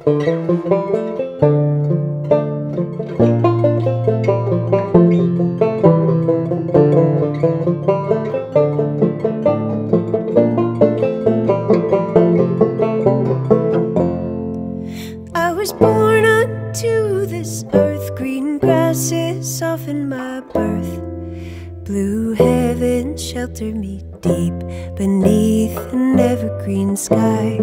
I was born unto this earth, green grasses soften my birth. Blue heaven shelter me deep beneath an evergreen sky.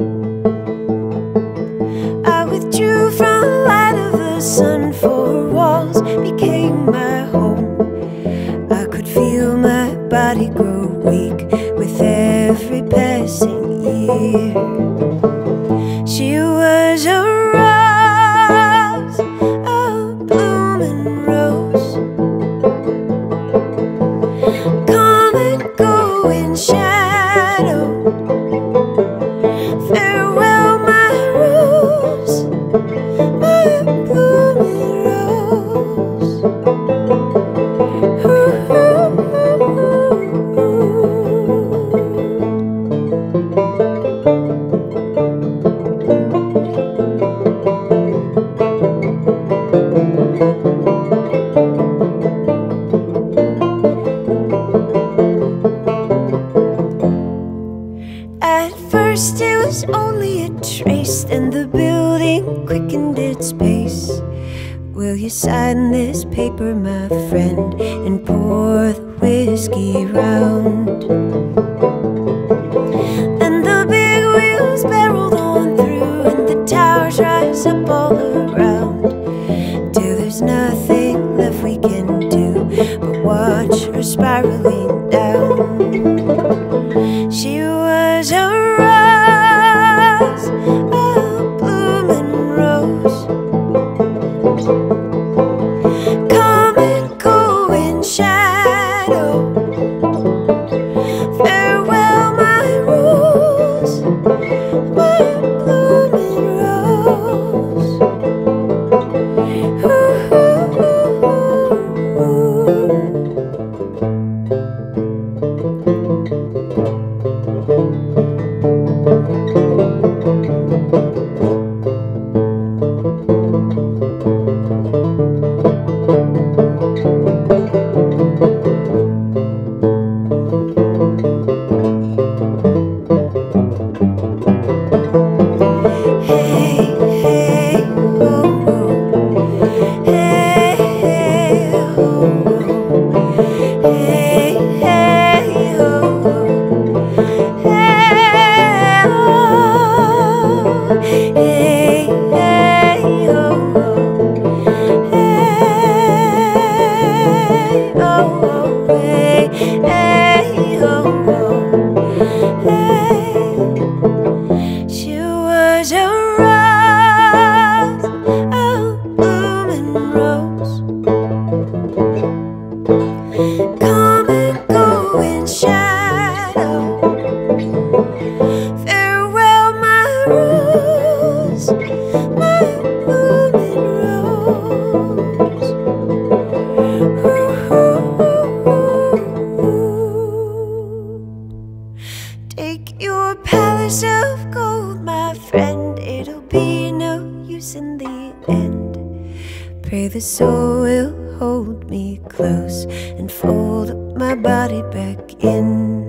I withdrew from the light of the sun, four walls became my home. I could feel my body grow weak with every passing year. She was a rose, a blooming rose. Come and go in shadow. Farewell, my rose, my blooming rose. At first it was only a trace, and the building quickened its pace. Will you sign this paper, my friend, and pour the whiskey round? And the big wheels barreled on through, and the towers rise up all around, till there's nothing left we can do but watch her spiraling down. She was a rose, a blooming rose. Come and go in shadow. Farewell, my rose, my blooming rose. She was a rose, a blooming rose. Come and go in shadow. Farewell, my rose, my blooming rose. Take your palace of gold, my friend, it'll be no use in the end. Pray the soul will hold me close and fold up my body back in.